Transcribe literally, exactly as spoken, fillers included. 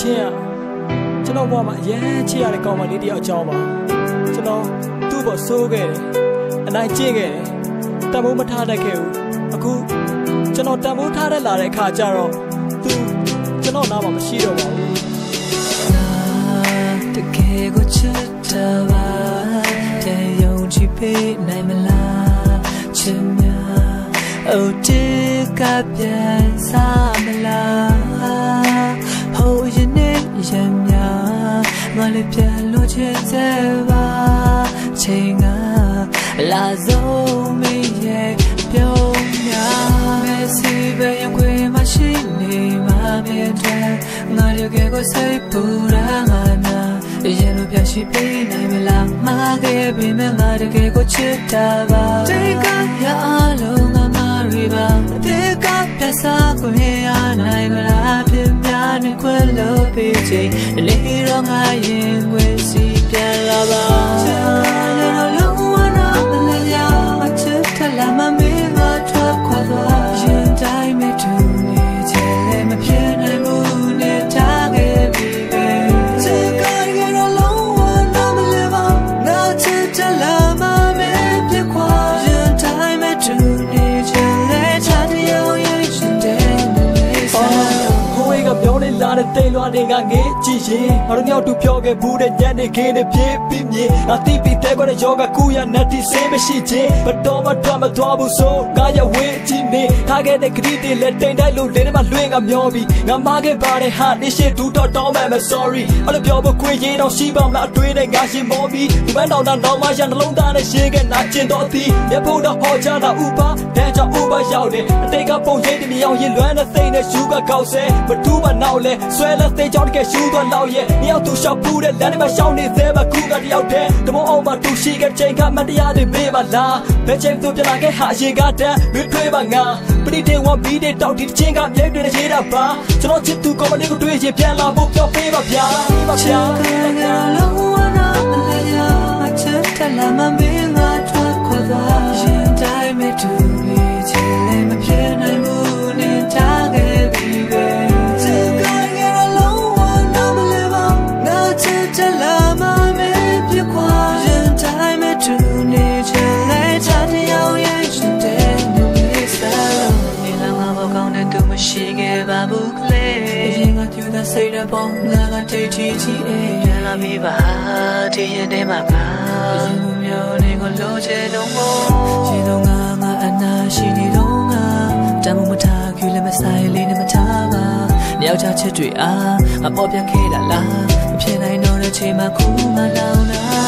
ချင်းอ่ะကျွန်တော်ဘဝမှာအရင်ချစ်ရတဲ့ကောင်းမလေးတယောက်အကြောင်းပါကျွန်တော်သူ့ဘောဆိုးခဲ့တယ်အနိုင်ကျင့်ခဲ့တယ်တမိုးမထားတတ်ခဲ့ဘူးအခုကျွန်တော်တမိုးထားတတ်လာတဲ့အခါကျတော့သူကျွန်တော်နားမှာမရှိတော့ပါဘူးတကယ်ကိုချစ်တာပါတဲ့ယုံကြည်ပေးနိုင်မလားချစ်များအိုတေကပြန်စားမလားဟိုရင်နဲ့ရင်များငါလည်းပြန်လို့ချစ်သေးပါချိန်ကလာဆုံးမရဲ့ပြုံးများမစီပဲရင်ခွေမရှိနေမှာမြဲတဲ့ငါတို့ကကိုစိတ်ပူရာငါနာရင်လိုပြရှိပေးနိုင်မလားမခဲ့ပြီမဲ့ငါတကယ်ကိုချစ်တာပါတေကရအလုံးငါမရီပါတေကပြစားကိုရနိုင်မလားပြပြနဲ့ခွဲလို့ပေးချင်လေတော့ငါရင်ခွေစီပြန်လာပါချစ်ရလုံးဝနာမလဲရချစ်ထလာမမေးငါထွက်ခွာသွားရင်တိုင်းမဲ့သူနေချင်လေမဖြစ်နိုင်ဘူးနဲ့ထားခဲ့ပြီပဲချစ်ကရလုံးဝနာမလဲပါငါချစ်ထလာမမေးပြခွာရင်တိုင်းမဲ့သူနေချင်လေချာတယောက်ရဲ့ရှင်တဲ့နေစားဟိုဝေးကပြောနေလာတဲ့တိမ်လွှာတွေကငေးကြည့်ရင်ငါတို့မြောက်တူပြောခဲ့ဘူးတဲ့ညနေခင်းနဲ့ပြေးပြီးမြေငါတိပိတဲ့ကွတဲ့ယောဂကူရနတ်တီဆေးမရှိချင်းမတော်မတော်မတော်ဘူးဆိုငါရဲ့ဝေးကြည့်နေထားခဲ့တဲ့ခရီးတွေလက်တိမ်တိုင်းလို့လေးထဲမှာလွှင့်ကမျောပြီးငါမခဲ့ပါတဲ့ဟာနေရှိဒူတော့တောင်းမှမ sorry အဲ့လိုပြောဖို့ခွေရင်တော့ရှိပါမလားအတွေးနဲ့ငါရှင်မောပြီးဒီမန်းတော်တော့မှရနှလုံးသားနဲ့ရေးခဲ့နာကျင်တော့သည်မျက်ဖုံးတော့ဟောကြတာဥပါတဲ့ကြောင့်ဥပါရောက်တယ်အတိတ်ကပုံရိပ်တမြောင်ရင်လွမ်းတဲ့စိတ်နဲ့ယူကကောက်ဆဲမတူးမနောက်လဲဆွဲလက်သေးကြောင့်တကယ်ယူသွားတော့ရဲ့မြောက်သူရှောက်ဖူးတဲ့လမ်းထဲမှာရှောင်းနေသေးမှကူကတယောက်တည်းတမောအောင်မှတူရှိခဲ့ချိန်ကမတရားတွေမေးပါလားဘယ်ချိန်သူပြလာခဲ့ဟာရင်ကတည်းမထွေးပါငါပရိတေဝဘီတဲ့တောက်တီချင်းကမြဲတွေရေးတာပါကျွန်တော်ချစ်သူကောမလေးကိုတွေ့ရင်ပြန်လာဖို့ပြောပေးပါဗျာပါဗျာလုံးဝနာမလဲရချစ်တလာမမေးငါထွက်ခွာသွားရင်တိုင်းမဲ့သူနေချင်လေမဖြစ်နိုင်ဘူးနဲ့ထားခဲ့ပြီပဲချစ်ကရလုံးဝနာမလဲပါငါချစ်တလာမမေးပြခွာရင်တိုင်းမဲ့သူနေချင်လေချာတယောက်ရဲ့ရှင်တဲ့နေစားနေလာငါဘောကောင်းတဲ့သူမရှိခဲ့ပါဘူးကလေးရင်ကသူသာစိတ်ရပေါင်းငါကတိတ်ချီချီအေးရလာပြီပါဒီရင်ထဲမှာပါရင်မျိုးလေးကိုလိုချင်တော့မို့ရှင်တော့ငါငါအနာရှိနေတော့ငါတမ်းမထားကြည့်လည်းမဆိုင်လေးနဲ့မထားပါမြောက်ချချစ်တွေအားအပေါ်ပြန်ခဲ့တာလားမဖြစ်နိုင်တော့တဲ့ချိန်မှာခုမှလောင်လာ